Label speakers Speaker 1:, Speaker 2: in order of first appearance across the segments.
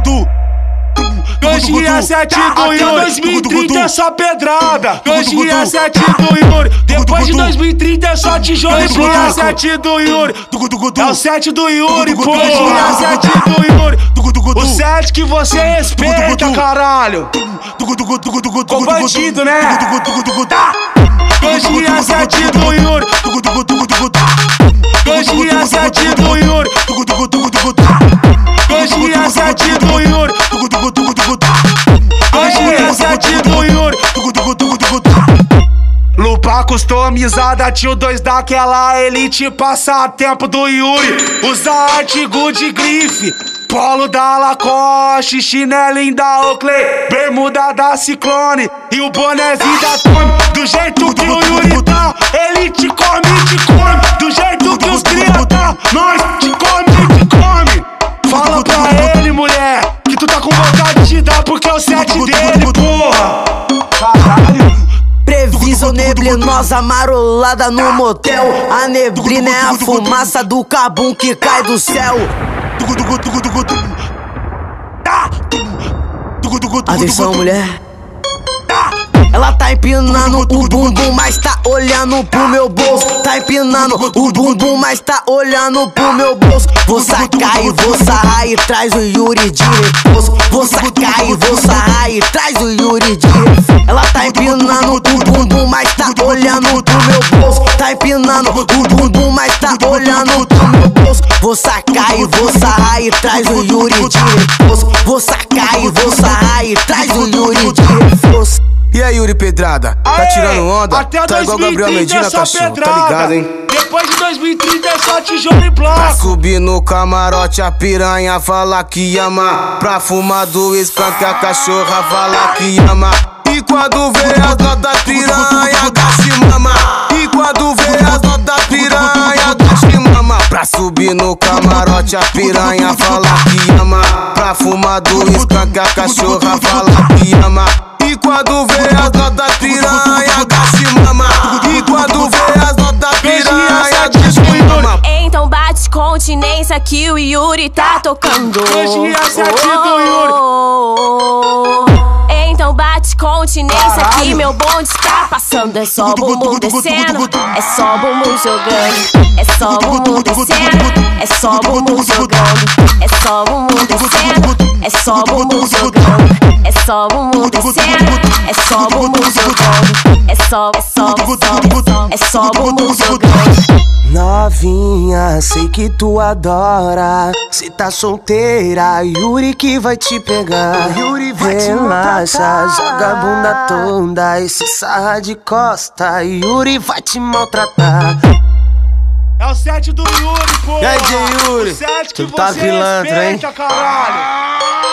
Speaker 1: 2007 do Yuri, 2030 é só pedrada. 2007 do Yuri, depois de 2030 é só tijolo e bloco. 2007 do Yuri, é o 7 do Yuri, pô. 2007 do Yuri, o 7 que você respeita, caralho. Com bandido, né? 2007 do Yuri, 2007 do Yuri, 2007 do Yuri, 2007 do Yuri. Lupa customizada, tio 2 daquela elite passatempo do Yuri. Usa artigo de grife, polo da Lacoste, chinelinho da Oakley, bermuda da Ciclone e o bonézinho da Tommy. Do jeito que o Yuri tá, ele te come. Do jeito que os cria tá, nós te come. Fala pra ele, mulher, que tu tá com vontade de dar porque é o 7 dele, porra. Caralho.
Speaker 2: Previsão neblinosa, marolada no motel. A neblina é a fumaça do cabum que cai do céu. Atenção, mulher. Ela tá empinando o bumbum, mas tá olhando pro meu bolso. Tá empinando o bumbum, mas tá olhando pro meu bolso. Vou sacar e vou sarrar e traz o Yuri de repouso. Vou sacar e vou sarrar e traz o Yuri de repouso. Ela tá empinando o bumbum, mas tá olhando pro meu bolso. Tá empinando o bumbum, mas tá olhando pro meu bolso. Vou sacar e vou sarrar e traz o Yuri de repouso. Vou sacar e vou sarrar e traz o Yuri de repouso.
Speaker 3: E aí, Yuri Pedrada, tá tirando onda?
Speaker 1: Até
Speaker 3: tá igual Gabriel Medina, cachorro, tá ligado, hein?
Speaker 1: Depois de 2030 é só tijolo e bloco.
Speaker 3: Pra subir no camarote a piranha fala que ama. Pra fumar do skunk a cachorra fala que ama. E quando vê as notas piranha gaste mama. E quando vê as notas piranha gaste mama. Pra subir no camarote a piranha fala que ama. Pra fumar do skunk a cachorra fala que ama. E quando vê as notas piranha, gaste mama. E quando vê as notas piranha, gaste mama.
Speaker 4: Então bate continência que o Yuri tá tocando. Então bate continência que meu bonde tá passando. É só bumbum descendo, é só bumbum jogando. É só bumbum descendo, é só bumbum jogando. É só bumbum descendo, é só bumbum jogando. É só bumbum descendo, é só bumbum jogando. É só bumbum jogando.
Speaker 2: Novinha, sei que tu adora. Se tá solteira, Yuri que vai te pegar. Yuri vai relaxa, joga a bunda toda e se sarra de costa. Yuri vai te maltratar.
Speaker 1: É o 7 do Yuri, pô.
Speaker 3: E aí, Yuri?
Speaker 1: Tu tá pilantra, hein? Caralho.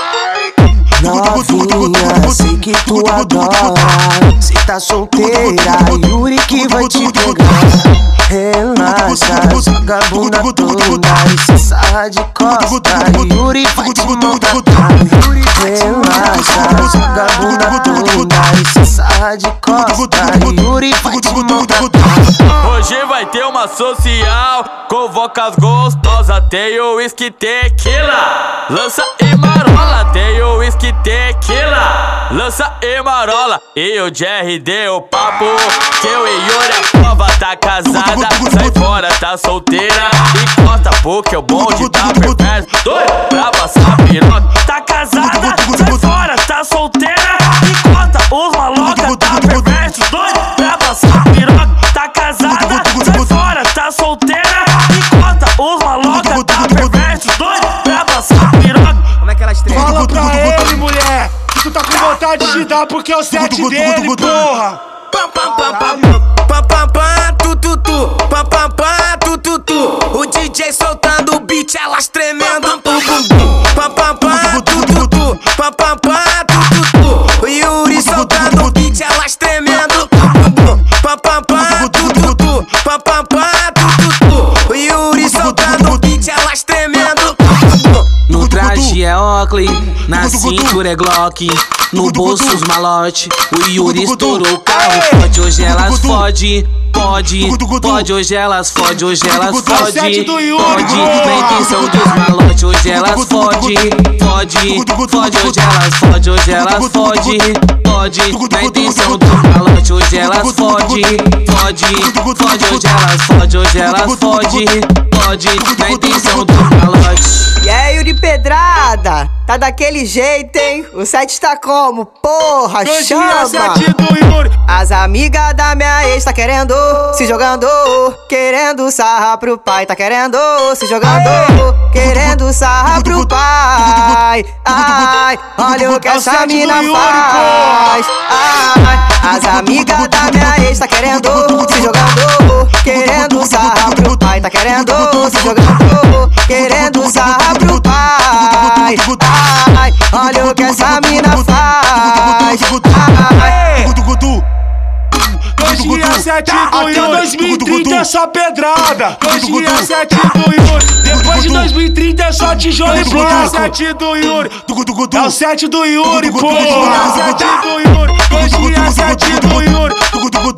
Speaker 2: Novinha, sei que tu adora. Se tá solteira, Yuri que vai te pegar. Relaxa, joga a bunda toda e se sarra de costa. Yuri vai te maltratar. Relaxa, joga a bunda toda e se sarra de costa. Yuri vai te maltratar.
Speaker 5: Hoje vai ter uma social, convoca as gostosas. Tem o whisky tequila, lança e marola. Tem o whisky tequila, lança e marola. E o Jerry deu papo que o Yuri a prova tá casada. Sai fora, tá solteira, encosta porque o bonde tá perverso. Doido pra passar piroca. Tá casada, sai fora, tá solteira, encosta os maloca tá perverso. Doido pra passar piroca. Tá casada, sai fora, tá solteira, encosta os maloca tá perverso. Doido pra passar piroca.
Speaker 3: Como é que ela estreia?
Speaker 1: Fala pra ele, mulher, que tu tá com vontade de dar porque é o 7 dele, porra.
Speaker 2: Pam pam pam pam pam pam pam tu tu tu pam pam pam tu tu tu. O DJ soltando o beat, elas tremendo o bumbum. Pam pam pam tu tu tu pam pam pam tu tu tu. O Yuri soltando o beat, elas tremendo o bumbum. Pam pam pam tu tu tu pam pam pam tu tu tu. O Yuri soltando o beat, elas tremendo o bumbum.
Speaker 6: No traje é Oakley, na cintura é Glock, no bolso os malote. O Yuri estourou o carro forte, hoje elas fode. pode, hoje elas fode, hoje elas fode,
Speaker 1: sete do Yuri,
Speaker 6: pode, na intenção dos malotes, hoje elas fode, hoje elas fode, hoje elas fode, na intenção dos malotes, hoje elas fode, hoje elas fode, na intenção dos malotes.
Speaker 2: E aí, Yuri Pedrada, tá daquele jeito, hein? O set tá como? Porra, chama!
Speaker 1: Sete do Yuri.
Speaker 2: As amigas da minha ex tá querendo se jogando, querendo sarrar pro pai, tá querendo se jogando, querendo sarrar pro pai. Ai, olha o que essa mina faz. Ai, as amigas da minha ex tá querendo se jogando, querendo sarrar pro pai, tá querendo se jogando, querendo sarrar pro pai. Ai, olha o que essa mina faz.
Speaker 1: Até 2030 é só pedrada. 2007 do Yuri. Depois de 2030 é só tijolo e placa. 7 do Yuri. É o 7 do Yuri, porra. 7 do Yuri. 2007 do Yuri.